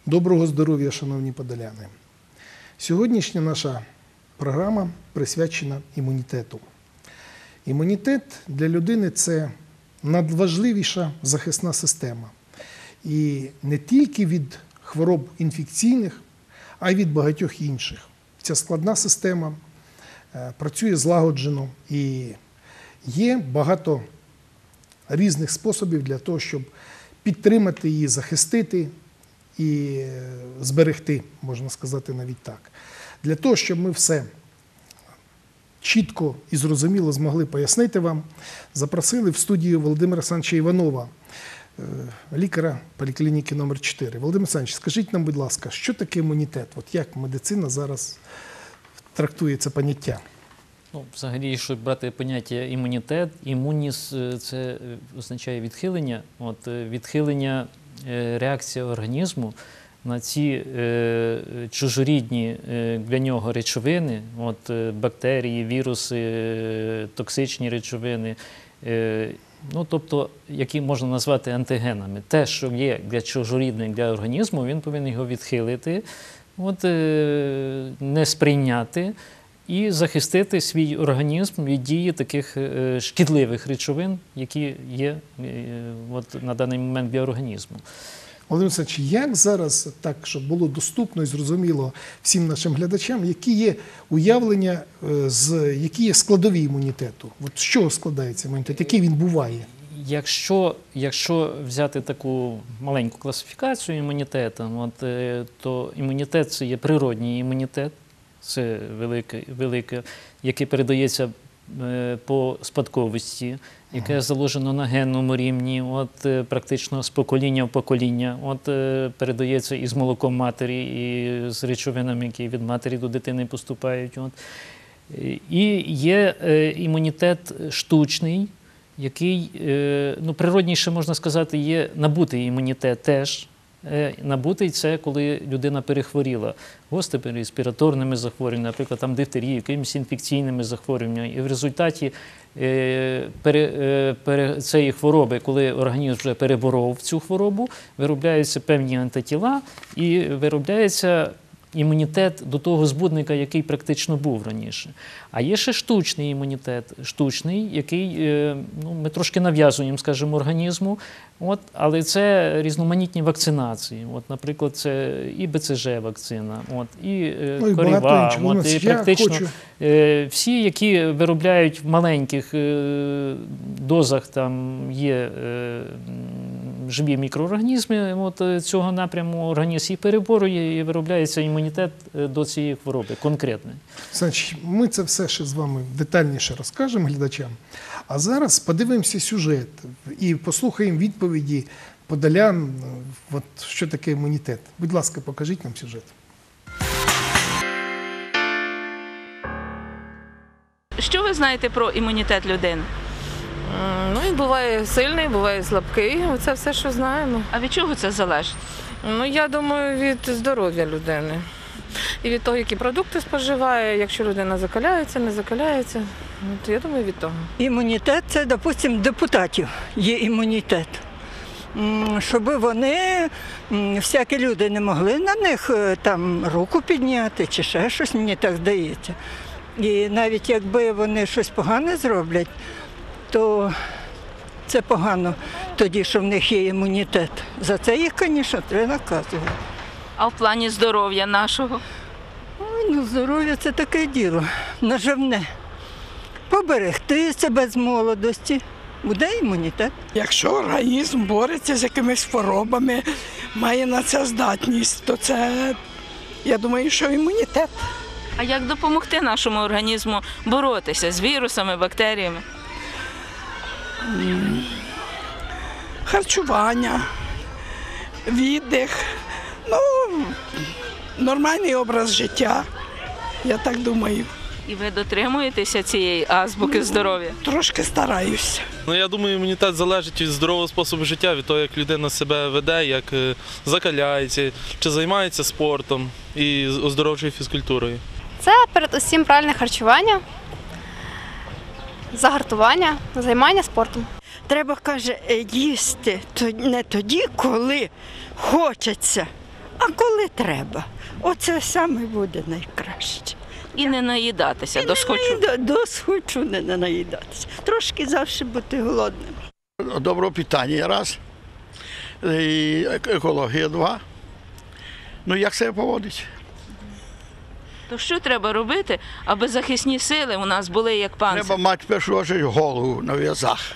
Доброго здоров'я, шановні подоляни! Сьогоднішня наша програма присвячена імунітету. Імунітет для людини – це надважливіша захисна система. І не тільки від хвороб інфекційних, а й від багатьох інших. Ця складна система працює злагоджено і є багато різних способів для того, щоб підтримати її, захистити і зберегти, можна сказати навіть так. Для того, щоб ми все чітко і зрозуміло змогли пояснити вам, запросили в студію Володимира Олександровича Іванова, лікаря поліклініки номер 4. Володимир Олександрович, скажіть нам, будь ласка, що таке імунітет? От як медицина зараз трактує це поняття? Взагалі, якщо брати поняття імунітет, імуніс – це означає відхилення. Відхилення реакції організму на ці чужорідні для нього речовини, бактерії, віруси, токсичні речовини, тобто, які можна назвати антигенами. Те, що є для чужорідних для організму, він повинен його відхилити, не сприйняти і захистити свій організм від дії таких шкідливих речовин, які є на даний момент для організму. Володимир Олександрович, як зараз, так, щоб було доступно і зрозуміло всім нашим глядачам, які є уявлення, які є складові імунітету? З чого складається імунітет? Який він буває? Якщо взяти таку маленьку класифікацію імунітету, то імунітет – це є природній імунітет, це велике, який передається по спадковості, яке заложено на генному рівні, практично з покоління в покоління, передається і з молоком матері, і з речовинами, які від матері до дитини поступають. І є імунітет штучний, який, природніше, можна сказати, є набутий імунітет теж. Набутий – це коли людина перехворіла гострими респіраторними захворюваннями, наприклад, дифтерією, якимись інфекційними захворюваннями. І в результаті цієї хвороби, коли організм вже переборов цю хворобу, виробляються певні антитіла і виробляється імунітет до того збудника, який практично був раніше. А є ще штучний імунітет, який ми трошки нав'язуємо, скажімо, організму, але це різноманітні вакцинації. Наприклад, це і БЦЖ-вакцина, і коріва, і практично всі, які виробляють в маленьких дозах, там є живі мікроорганізми цього напряму, організм їх переборює і виробляється імунітет до цієї хвороби конкретної. Значить, ми це все ще з вами детальніше розкажемо глядачам. А зараз подивимося сюжет і послухаємо відповіді подолян, що таке імунітет. Будь ласка, покажіть нам сюжет. Що ви знаєте про імунітет людини? Він буває сильний, буває слабкий. Це все, що знаємо. А від чого це залежить? Я думаю, від здоров'я людини. І від того, які продукти споживає, якщо людина закаляється, не закаляється, то я думаю, від того. Імунітет – це, допустимо, депутатів є імунітет. Щоб вони, всякі люди не могли на них там руку підняти чи ще щось, мені так здається. І навіть якби вони щось погане зроблять, то це погано тоді, що в них є імунітет. За це їх, звісно, треба наказувати. А в плані здоров'я нашого? Здоров'я – це таке діло, наживне. Поберегти себе з молодості, буде імунітет. Якщо організм бореться з якимись хворобами, має на це здатність, то це, я думаю, що імунітет. А як допомогти нашому організму боротися з вірусами, бактеріями? Харчування, віддих, нормальний образ життя, я так думаю. І ви дотримуєтеся цієї азбуки здоров'я? Трошки стараюся. Я думаю, імунітет залежить від здорового способу життя, від того, як людина себе веде, як закаляється, чи займається спортом і оздоровчою фізкультурою. Це передусім правильне харчування, загартування, займання спортом. Треба, каже, їсти не тоді, коли хочеться, а а коли треба. Оце саме буде найкраще. І не наїдатися досхочу. Досхочу не наїдатися. Трошки завжди бути голодним. Доброго питання раз, і екологія два. Ну як себе поводить? То що треба робити, аби захисні сили у нас були як панцир? Треба мати в першу чергу голову на в'язах.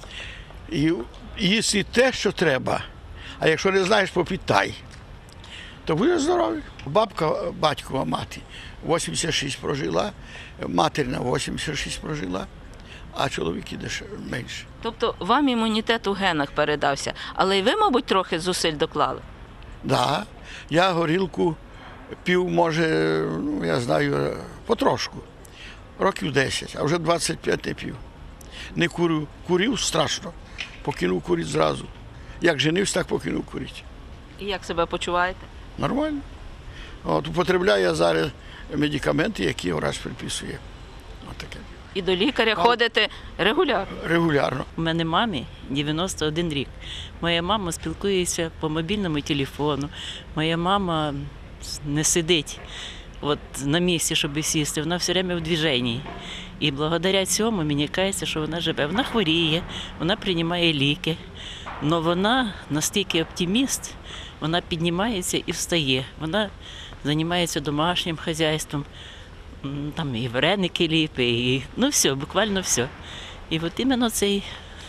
І їсти те, що треба. А якщо не знаєш, попитай, то буде здоровий. Бабка, батькова мати, 86 прожила, материна 86 прожила, а чоловіки менше. Тобто вам імунітет у генах передався, але й ви, мабуть, трохи зусиль доклали? Да, я горілку пів, може, ну, я знаю, потрошку. Років 10, а вже 25 не пів. Не курю. Курив страшно. Покинув курити зразу. Як женився, так покинув курити. І як себе почуваєте? Нормально. От, употребляю я зараз медикаменти, які врач приписує. От таке. І до лікаря ходите регулярно? Регулярно. У мене мамі 91 рік. Моя мама спілкується по мобільному телефону. Моя мама не сидить от на місці, щоб сісти. Вона все время в движенні. І благодаря цьому мені кажеться, що вона живе. Вона хворіє, вона приймає ліки. Але вона настільки оптиміст, вона піднімається і встає. Вона займається домашнім хазяйством. Там і вареники ліпить, і ну все, буквально все. І от іменно цей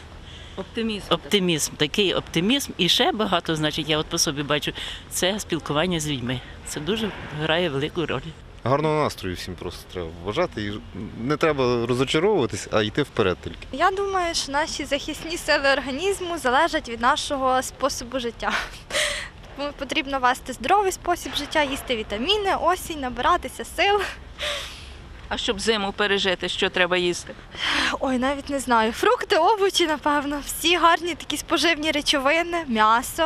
оптимізм, такий оптимізм. І ще багато, значить, я от по собі бачу, це спілкування з людьми. Це дуже грає велику роль. Гарного настрою всім просто треба вважати. І не треба розочаровуватись, а йти вперед тільки. Я думаю, що наші захисні сили організму залежать від нашого способу життя. Тому потрібно вести здоровий спосіб життя, їсти вітаміни, осінь, набиратися сил. А щоб зиму пережити, що треба їсти? Ой, навіть не знаю. Фрукти, овочі, напевно. Всі гарні такі споживні речовини, м'ясо.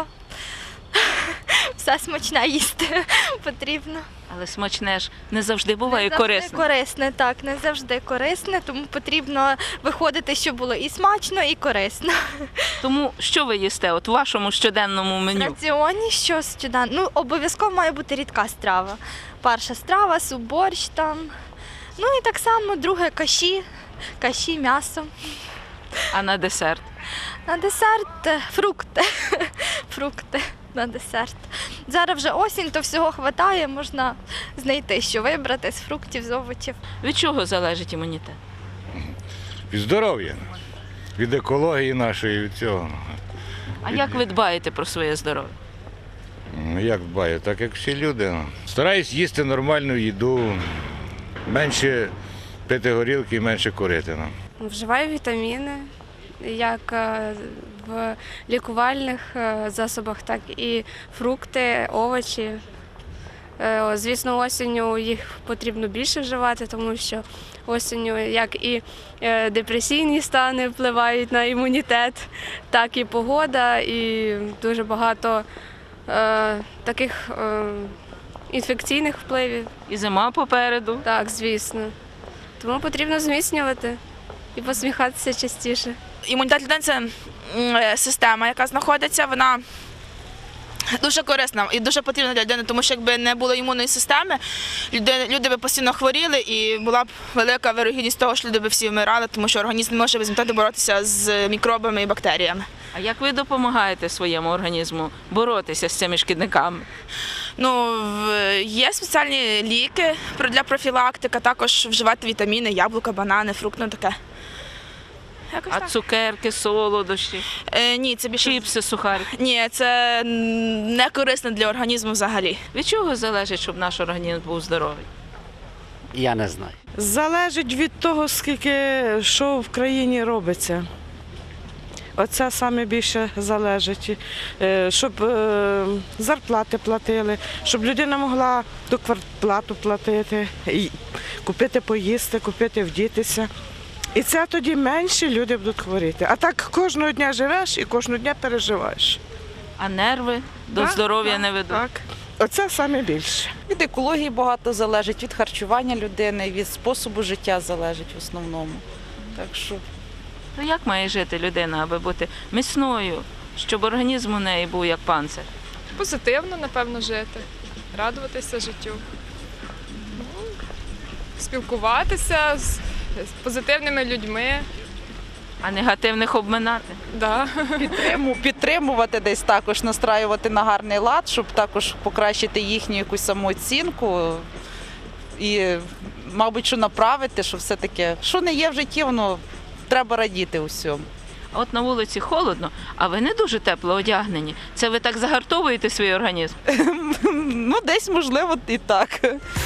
Все смачне їсти потрібно. Але смачне ж не завжди буває Не завжди корисно. корисне, так, не завжди корисне, тому потрібно виходити, щоб було і смачно, і корисно. Тому що ви їсте от у вашому щоденному В меню? раціоні що щоденно? Ну, обов'язково має бути рідка страва. Перша страва, суп, борщ там. Ну і так само друге каші, м'ясо. А на десерт? На десерт фрукти. Фрукти на десерт. Зараз вже осінь, то всього вистачає, можна знайти, що вибрати з фруктів, з овочів. Від чого залежить імунітет? Від здоров'я, від екології нашої, від цього. А як ви дбаєте про своє здоров'я? Як дбаю, так як всі люди. Стараюсь їсти нормальну їду, менше пити горілки і менше курити. Вживаю вітаміни, як в лікувальних засобах, так і фрукти, овочі. Звісно, осінню їх потрібно більше вживати, тому що осінню як і депресійні стани впливають на імунітет, так і погода, і дуже багато таких інфекційних впливів. І зима попереду. Так, звісно. Тому потрібно зміцнювати і посміхатися частіше. Імунітет людини – це система, яка знаходиться, вона дуже корисна і дуже потрібна для людини, тому що якби не було імунної системи, люди б постійно хворіли і була б велика вирогідність того, що люди б всі вмирали, тому що організм не може без імунітету боротися з мікробами і бактеріями. А як ви допомагаєте своєму організму боротися з цими шкідниками? Ну, є спеціальні ліки для профілактики, також вживати вітаміни, яблука, банани, фрукти, таке. А цукерки, солодощі? Ні, це більше чіпси, сухарики? Ні, це не корисно для організму взагалі. Від чого залежить, щоб наш організм був здоровий? Я не знаю. Залежить від того, скільки що в країні робиться. Оце саме більше залежить, щоб зарплати платили, щоб людина могла ту квартплату платити, купити поїсти, купити вдітися. І це тоді менше люди будуть хворіти. А так кожного дня живеш і кожного дня переживаєш. А нерви до здоров'я не ведуть? Так. Оце саме більше. Від екології багато залежить, від харчування людини, від способу життя залежить в основному. Так що... То як має жити людина, аби бути міцною, щоб організм у неї був як панцир? Позитивно, напевно, жити, радуватися життю. Спілкуватися з позитивними людьми. А негативних обминати? Да. Підтримувати десь також, настраювати на гарний лад, щоб також покращити їхню якусь самооцінку і, мабуть, що направити, що все-таки, що не є в житті, воно треба радіти усьому. А от на вулиці холодно, а ви не дуже тепло одягнені. Це ви так загартовуєте свій організм? Ну, десь, можливо, і так.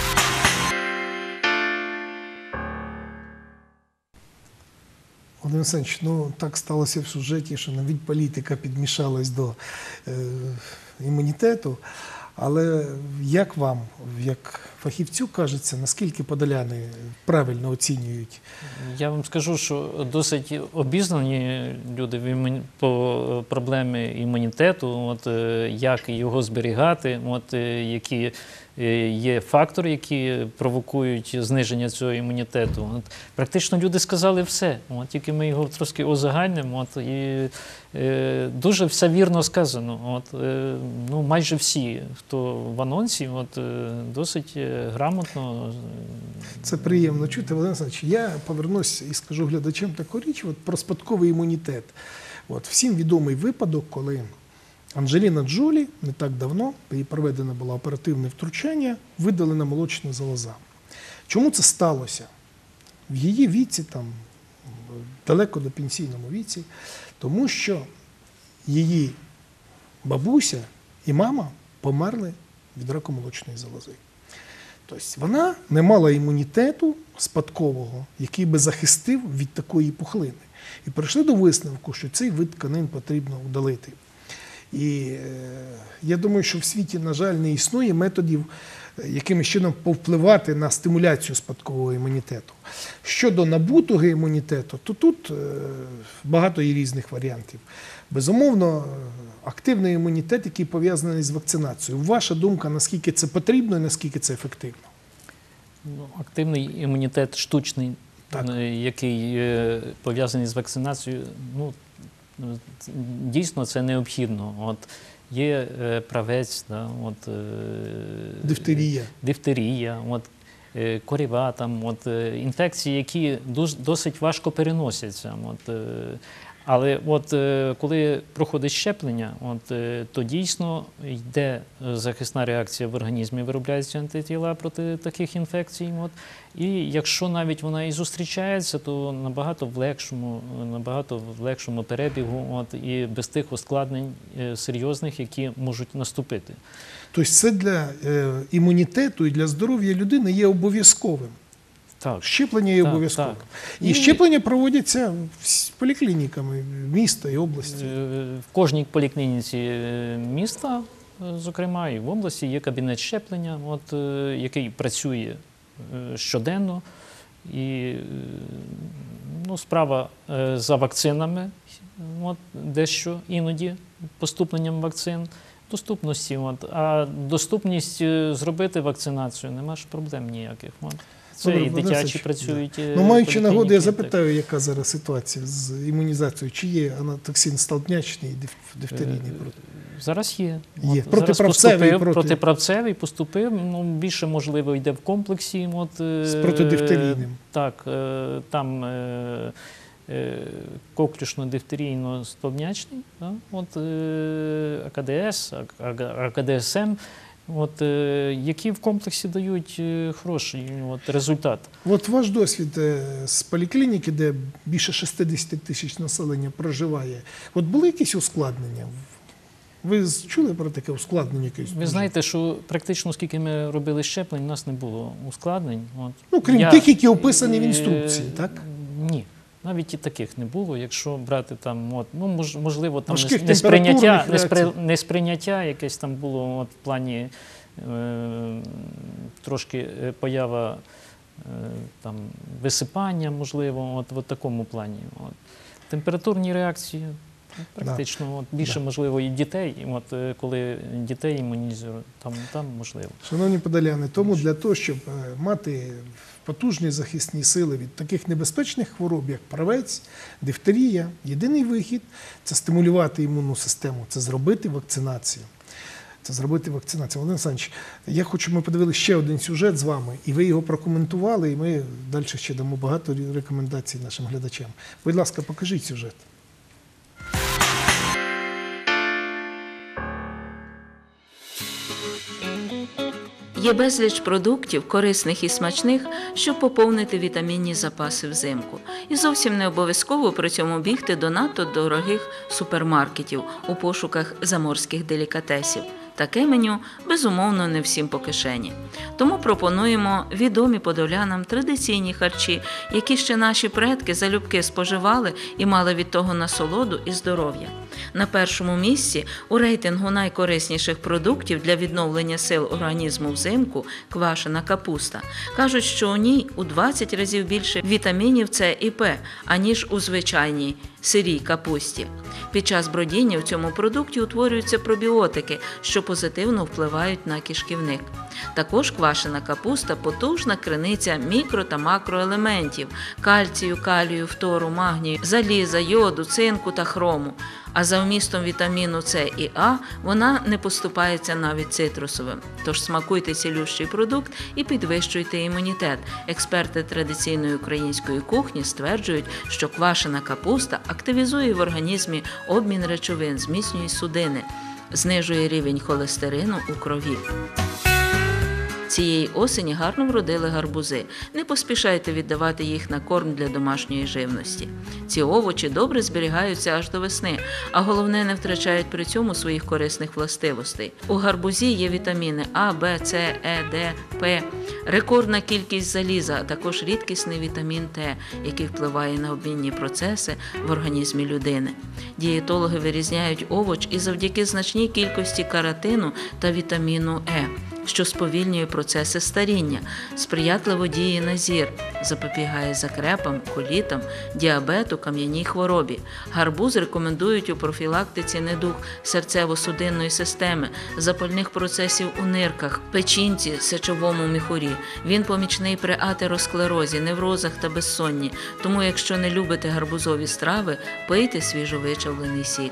Володимир Олександрович, ну так сталося в сюжеті, що навіть політика підмішалась до імунітету. Але як вам, як фахівцю, кажеться, наскільки подоляни правильно оцінюють? Я вам скажу, що досить обізнані люди по проблемі імунітету, як його зберігати, які є фактори, які провокують зниження цього імунітету. Практично люди сказали все, тільки ми його трошки узагальнимо, і дуже все вірно сказано. Ну, майже всі, хто в анонсі, досить грамотно. Це приємно чути, Володимир Олександрович. Я повернусь і скажу глядачам таку річ про спадковий імунітет. Всім відомий випадок, коли Анджеліна Джолі не так давно, їй проведено було оперативне втручання, видалена молочна залоза. Чому це сталося? В її віці, далеко до пенсійному віці, тому що її бабуся і мама померли від раку молочної залози. Тобто вона не мала імунітету спадкового, який би захистив від такої пухлини. І прийшли до висновку, що цей вид тканин потрібно удалити. І я думаю, що в світі, на жаль, не існує методів, якимось чином повпливати на стимуляцію спадкового імунітету. Щодо набутого імунітету, то тут багато є різних варіантів. Безумовно, активний імунітет, який пов'язаний з вакцинацією. Ваша думка, наскільки це потрібно і наскільки це ефективно? Активний імунітет штучний, який пов'язаний з вакцинацією, дійсно це необхідно. Є правець, дифтерія, коріва, інфекції, які досить важко переносяться. Але коли проходить щеплення, то дійсно йде захисна реакція в організмі, виробляються антитіла проти таких інфекцій. І якщо навіть вона і зустрічається, то набагато в легшому перебігу і без тих ускладнень серйозних, які можуть наступити. Тобто це для імунітету і для здоров'я людини є обов'язковим? Так. Щеплення є обов'язковим. І щеплення проводяться з поліклініками міста і області? В кожній поліклініці міста, зокрема, і в області є кабінет щеплення, який працює щоденно. І справа за вакцинами, дещо іноді поступленням вакцин, доступності. А доступність зробити вакцинацію, нема ж проблем ніяких. Це і дитячі працюють. Маючи нагоду, я запитаю, яка зараз ситуація з імунізацією. Чи є анатоксин столбнячний і дифтерійний? Зараз є. Протиправцевий поступив. Більше, можливо, йде в комплексі. З протидифтерійним. Так, там коклюшно-дифтерійно-столбнячний, АКДС, АКДСМ, які в комплексі дають хороший результат. Ваш досвід з поліклініки, де більше 60 тисяч населення проживає, були якісь ускладнення? Ви чули про таке ускладнення? Ви знаєте, що практично скільки ми робили щеплень, у нас не було ускладнень. Крім тих, які описані в інструкції, так? Ні. Навіть і таких не було, якщо брати можливо, несприйняття якесь там було в плані трошки поява висипання, можливо, в такому плані. Температурні реакції практично більше, можливо, і дітей, коли дітей імунізують, там можливо. Шановні подоляни, тому для того, щоб мати потужні захисні сили від таких небезпечних хвороб, як правець, дифтерія, єдиний вихід – це стимулювати імунну систему, це зробити вакцинацію. це зробити вакцинацію. Володимир Олександрович, я хочу, щоб ми подивилися ще один сюжет з вами, і ви його прокоментували, і ми далі ще дамо багато рекомендацій нашим глядачам. Будь ласка, покажіть сюжет. Є безліч продуктів, корисних і смачних, щоб поповнити вітамінні запаси взимку. І зовсім не обов'язково при цьому бігти до надто дорогих супермаркетів у пошуках заморських делікатесів. Таке меню, безумовно, не всім по кишені. Тому пропонуємо відомі подолянам традиційні харчі, які ще наші предки залюбки споживали і мали від того насолоду і здоров'я. На першому місці у рейтингу найкорисніших продуктів для відновлення сил організму взимку – квашена капуста. Кажуть, що у ній у 20 разів більше вітамінів С і П, аніж у звичайній сирій капусті. Під час бродіння в цьому продукті утворюються пробіотики, що позитивно впливають на кишківник. Також квашена капуста – потужна криниця мікро- та макроелементів – кальцію, калію, фтору, магнію, заліза, йоду, цинку та хрому. А за вмістом вітаміну С і А вона не поступається навіть цитрусовим. Тож смакуйте цілющий продукт і підвищуйте імунітет. Експерти традиційної української кухні стверджують, що квашена капуста активізує в організмі обмін речовин, зміцнює судини, знижує рівень холестерину у крові. Цієї осені гарно вродили гарбузи. Не поспішайте віддавати їх на корм для домашньої живності. Ці овочі добре зберігаються аж до весни, а головне, не втрачають при цьому своїх корисних властивостей. У гарбузі є вітаміни А, Б, С, Е, Д, П, рекордна кількість заліза, а також рідкісний вітамін Т, який впливає на обмінні процеси в організмі людини. Дієтологи вирізняють овоч і завдяки значній кількості каротину та вітаміну Е, що сповільнює процеси старіння, сприятливо діє на зір, запобігає закрепам, колітам, діабету, кам'яній хворобі. Гарбуз рекомендують у профілактиці недуг серцево-судинної системи, запальних процесів у нирках, печінці, сечовому міхурі. Він помічний при атеросклерозі, неврозах та безсонні. Тому, якщо не любите гарбузові страви, пийте свіжовичавлений сік.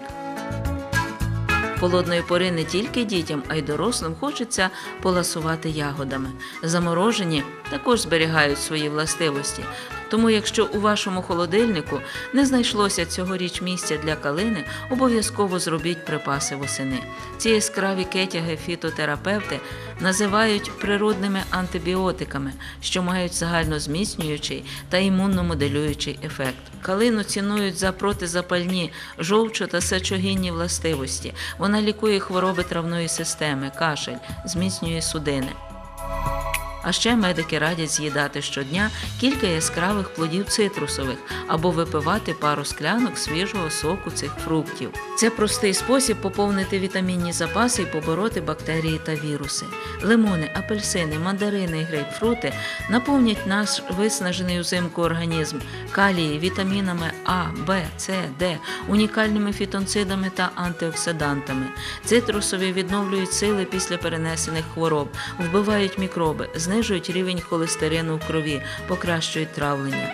Холодної пори не тільки дітям, а й дорослим хочеться поласувати ягодами. Заморожені також зберігають свої властивості. Тому якщо у вашому холодильнику не знайшлося цьогоріч місця для калини, обов'язково зробіть припаси восени. Ці яскраві кетяги фітотерапевти називають природними антибіотиками, що мають загальнозміцнюючий та імунномоделюючий ефект. Калину цінують за протизапальні, жовчо- та сечогінні властивості. Вона лікує хвороби травної системи, кашель, зміцнює судини. А ще медики радять з'їдати щодня кілька яскравих плодів цитрусових або випивати пару склянок свіжого соку цих фруктів. Це простий спосіб поповнити вітамінні запаси і побороти бактерії та віруси. Лимони, апельсини, мандарини і грейпфрути наповнять наш виснажений взимку організм калії, вітамінами А, Б, С, Д, унікальними фітонцидами та антиоксидантами. Цитрусові відновлюють сили після перенесених хвороб, вбивають мікроби, знижують рівень холестерину в крові, покращують травлення.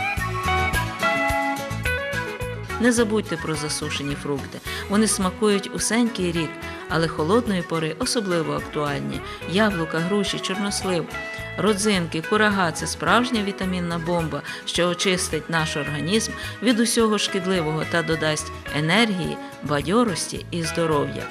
Не забудьте про засушені фрукти. Вони смакують усенький рік, але холодної пори особливо актуальні. Яблука, груші, чорнослив, родзинки, курага – це справжня вітамінна бомба, що очистить наш організм від усього шкідливого та додасть енергії, бадьорості і здоров'я.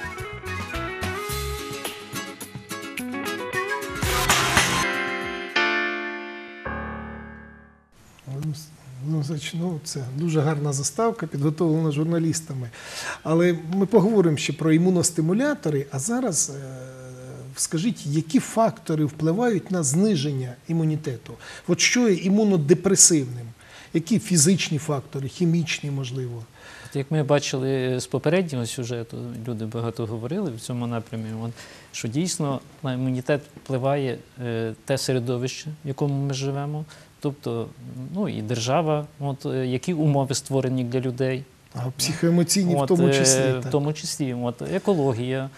Ну, це дуже гарна заставка, підготовлена журналістами. Але ми поговоримо ще про імуностимулятори, а зараз скажіть, які фактори впливають на зниження імунітету? От що є імунодепресивним? Які фізичні фактори, хімічні, можливо? Як ми бачили з попереднього сюжету, люди багато говорили в цьому напрямі, що дійсно на імунітет впливає те середовище, в якому ми живемо, тобто і держава, які умови створені для людей. А психоемоційні в тому числі. В тому числі, екологія,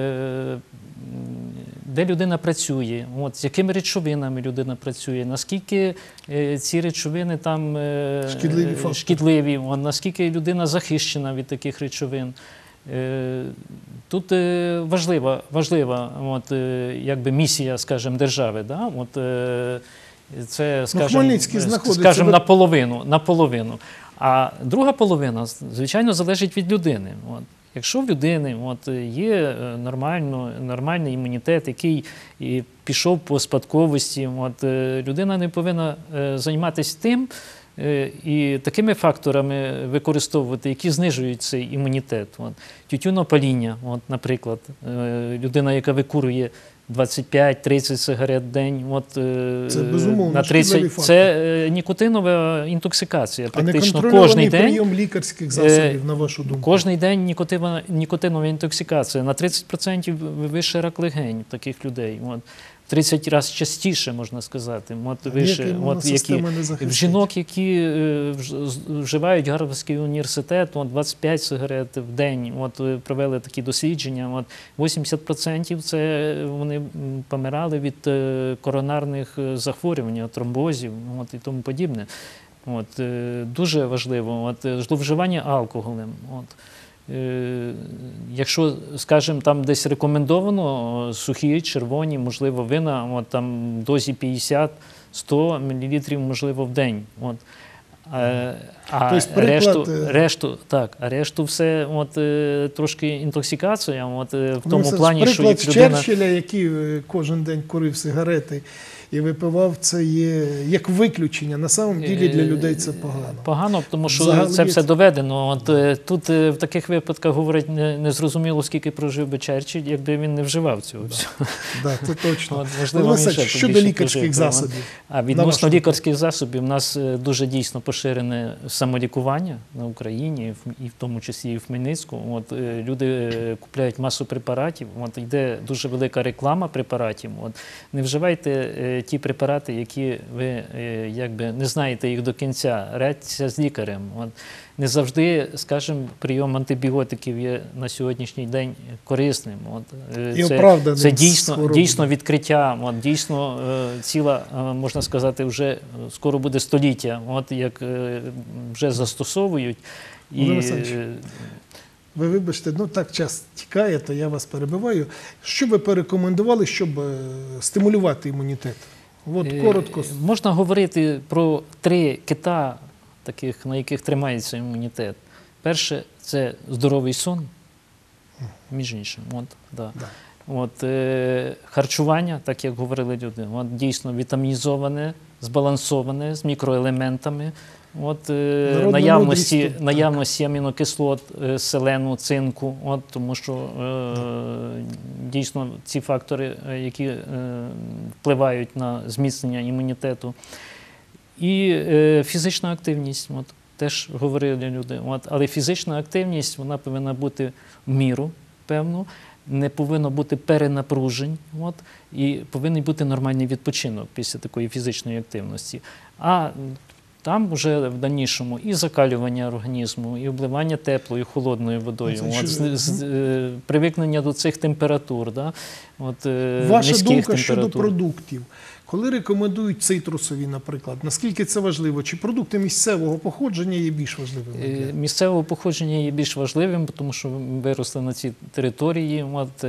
де людина працює, з якими речовинами людина працює, наскільки ці речовини там шкідливі, наскільки людина захищена від таких речовин. Тут важлива якби місія, скажімо, держави. Да? Це, скажімо, наполовину. А друга половина, звичайно, залежить від людини. Якщо в людини є нормальний імунітет, який пішов по спадковості, людина не повинна займатися тим і такими факторами використовувати, які знижують цей імунітет. Тютюнопаління, наприклад, людина, яка викурює 25-30 сигарет в день, це безумовно шкідливий фактор. Це нікотинова інтоксикація. А неконтрольований прийом лікарських засобів, на вашу думку? Кожний день нікотинова інтоксикація. На 30% вище рак легень таких людей. 30 разів частіше, можна сказати. В жінок, які вживають Гарвардський університет, 25 сигарет в день, провели такі дослідження, 80% це вони помирали від коронарних захворювань, тромбозів і тому подібне. Дуже важливо. Зловживання алкоголем. Якщо, скажімо, там десь рекомендовано сухі, червоні, можливо, вина, там в дозі 50-100 мл, можливо, в день. А решту все трошки інтоксикація, в тому плані, що як людина... Черчилля, який кожен день курив сигарети і випивав, це є як виключення. На самом ділі для людей це погано. Погано, тому що це все доведено. Тут в таких випадках говорить незрозуміло, скільки прожив би Черчилль, якби він не вживав цього всього. Так, це точно. Щодо лікарських засобів. А відносно лікарських засобів, у нас дуже дійсно поширене самолікування на Україні, і в тому числі і в Хмельницьку. Люди купляють масу препаратів, йде дуже велика реклама препаратів. Не вживайте ті препарати, які ви якби не знаєте їх до кінця, радьтеся з лікарем. Не завжди, скажімо, прийом антибіотиків є на сьогоднішній день корисним. Це дійсно відкриття, дійсно ціла, можна сказати, вже скоро буде століття, як вже застосовують. Ви вибачте, так час тікає, то я вас перебиваю. Що ви порекомендували, щоб стимулювати імунітет? Коротко. Можна говорити про 3 кита, таких, на яких тримається імунітет. Перше – це здоровий сон, між іншим. Харчування, так як говорили люди, дійсно вітамінізоване, збалансоване, з мікроелементами. Наявності амінокислот, селену, цинку, тому що дійсно ці фактори, які впливають на зміцнення імунітету. І фізична активність, теж говорили люди. Але фізична активність, вона повинна бути в міру, певну, не повинно бути перенапружень, і повинен бути нормальний відпочинок після такої фізичної активності. А там вже в дальнішому і закалювання організму, і обливання теплою, холодною водою, привикнення до цих температур, Ваша думка щодо продуктів. Коли рекомендують цитрусові, наприклад, наскільки це важливо? Чи продукти місцевого походження є більш важливими? Місцевого походження є більш важливим, тому що ми виросли на цій території.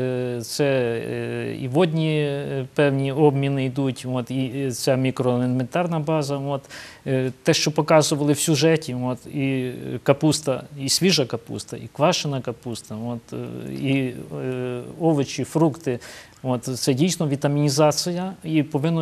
Це і водні певні обміни йдуть, і ця мікроелементарна база. Те, що показували в сюжеті, і капуста, і свіжа капуста, і квашена капуста, і овочі, фрукти. Це дійсно вітамінізація, і повинно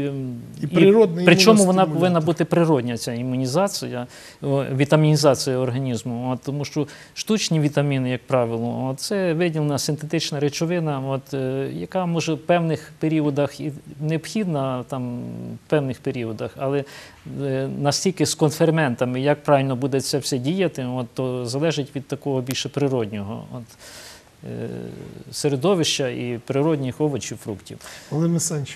причому вона повинна бути природня, ця імунізація, вітамінізація організму, тому що штучні вітаміни, як правило, це виділена синтетична речовина, яка може в певних періодах і необхідна там в певних періодах, але настільки з конферментами, як правильно буде це все діяти, то залежить від такого більше природнього середовища і природних овочів, фруктів. Володимир Олександрович,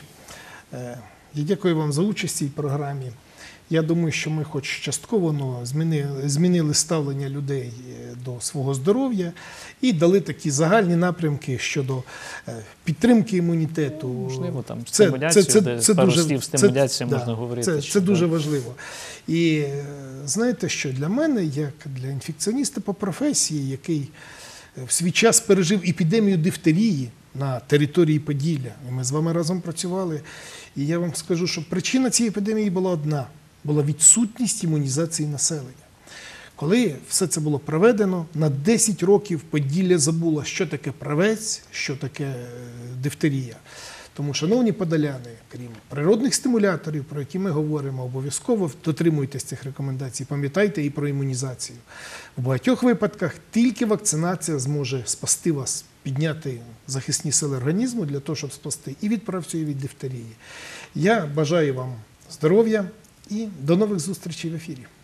я дякую вам за участь в цій програмі. Я думаю, що ми хоч частково змінили ставлення людей до свого здоров'я і дали такі загальні напрямки щодо підтримки імунітету. Можливо, там стимуляцію, пару слів стимуляція можна говорити. Це дуже важливо. І знаєте що, для мене, як для інфекціоніста по професії, який в свій час пережив епідемію дифтерії на території Поділля. І ми з вами разом працювали. І я вам скажу, що причина цієї епідемії була одна – була відсутність імунізації населення. Коли все це було проведено, на 10 років Поділля забуло, що таке правець, що таке дифтерія. Тому, шановні подоляни, крім природних стимуляторів, про які ми говоримо, обов'язково дотримуйтесь цих рекомендацій, пам'ятайте і про імунізацію. В багатьох випадках тільки вакцинація зможе спасти вас, підняти захисні сили організму для того, щоб спасти і від правцю, і від дифтерії. Я бажаю вам здоров'я і до нових зустрічей в ефірі.